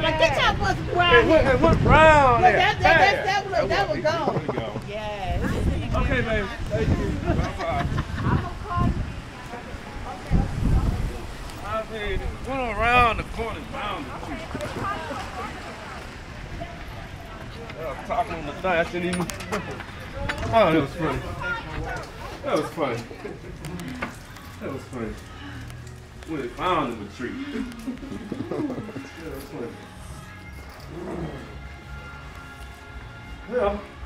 now. Get your bus round here. It went round there. That was gone. Yes. Okay, baby. Thank you. Bye-bye. I mean, it went around the corner, round the tree. I was talking on the thing. I shouldn't even. Oh, that was funny. That was funny. That was funny. When it found in the tree. That was funny. Yeah.